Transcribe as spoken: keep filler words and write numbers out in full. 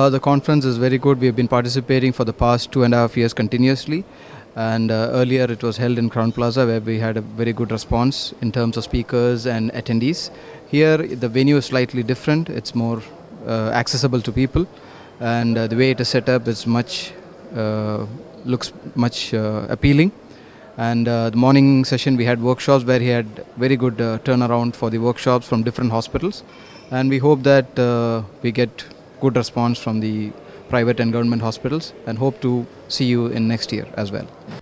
Uh, the conference is very good. We have been participating for the past two and a half years continuously. And uh, earlier it was held in Crown Plaza, where we had a very good response in terms of speakers and attendees. Here the venue is slightly different. It's more uh, accessible to people, and uh, the way it is set up is much uh, looks much uh, appealing. And uh, the morning session we had workshops where he had very good uh, turnaround for the workshops from different hospitals, and we hope that uh, we get good response from the private and government hospitals, and hope to see you in next year as well.